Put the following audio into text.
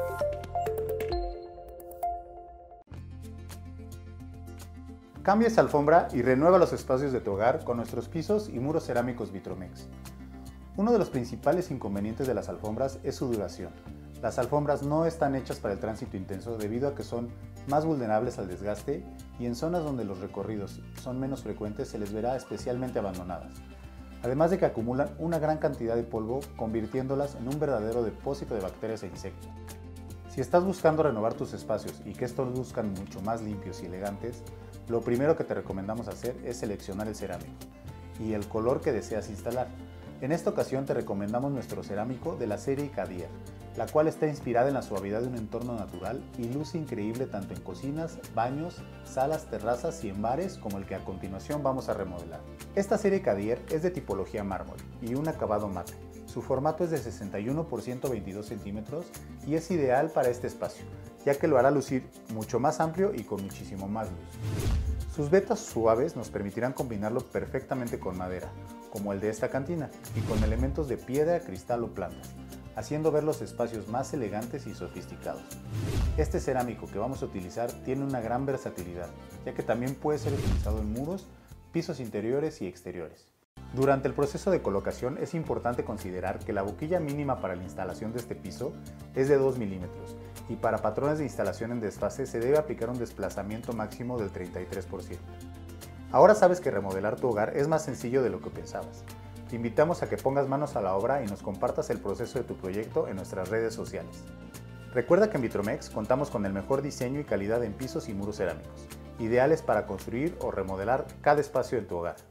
Cambia esa alfombra y renueva los espacios de tu hogar con nuestros pisos y muros cerámicos Vitromex. Uno de los principales inconvenientes de las alfombras es su duración. Las alfombras no están hechas para el tránsito intenso debido a que son más vulnerables al desgaste y en zonas donde los recorridos son menos frecuentes se les verá especialmente abandonadas. Además de que acumulan una gran cantidad de polvo, convirtiéndolas en un verdadero depósito de bacterias e insectos. Si estás buscando renovar tus espacios y que estos luzcan mucho más limpios y elegantes, lo primero que te recomendamos hacer es seleccionar el cerámico y el color que deseas instalar. En esta ocasión te recomendamos nuestro cerámico de la serie Cadier, la cual está inspirada en la suavidad de un entorno natural y luce increíble tanto en cocinas, baños, salas, terrazas y en bares como el que a continuación vamos a remodelar. Esta serie Cadier es de tipología mármol y un acabado mate. Su formato es de 61 por 122 centímetros y es ideal para este espacio, ya que lo hará lucir mucho más amplio y con muchísimo más luz. Sus vetas suaves nos permitirán combinarlo perfectamente con madera, como el de esta cantina, y con elementos de piedra, cristal o plantas, haciendo ver los espacios más elegantes y sofisticados. Este cerámico que vamos a utilizar tiene una gran versatilidad, ya que también puede ser utilizado en muros, pisos interiores y exteriores. Durante el proceso de colocación es importante considerar que la boquilla mínima para la instalación de este piso es de 2 milímetros y para patrones de instalación en desfase se debe aplicar un desplazamiento máximo del 33%. Ahora sabes que remodelar tu hogar es más sencillo de lo que pensabas. Te invitamos a que pongas manos a la obra y nos compartas el proceso de tu proyecto en nuestras redes sociales. Recuerda que en Vitromex contamos con el mejor diseño y calidad en pisos y muros cerámicos, ideales para construir o remodelar cada espacio de tu hogar.